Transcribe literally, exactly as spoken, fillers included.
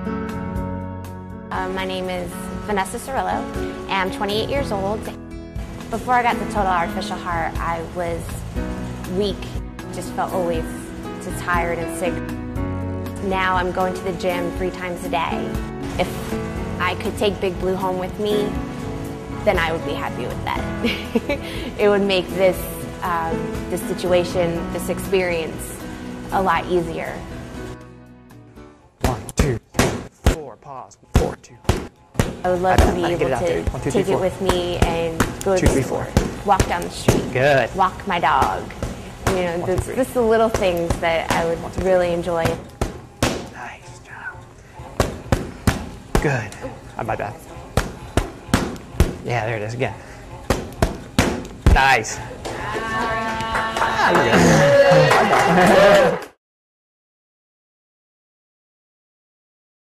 Uh, my name is Vanessa Cirillo, and I'm twenty-eight years old. Before I got the Total Artificial Heart, I was weak, just felt always just tired and sick. Now I'm going to the gym three times a day. If I could take Big Blue home with me, then I would be happy with that. It would make this, um, this situation, this experience, a lot easier. One, two, three, four, pause, four, two. I would love to be able to One, two, take three, it with me and go to two, the three, store, four. walk down the street, Good. walk my dog. You know, One, two, this, three. just the little things that I would One, two, really enjoy. Nice job. Good. Oh, my bad. Yeah, there it is again. Nice. Ah, you're good.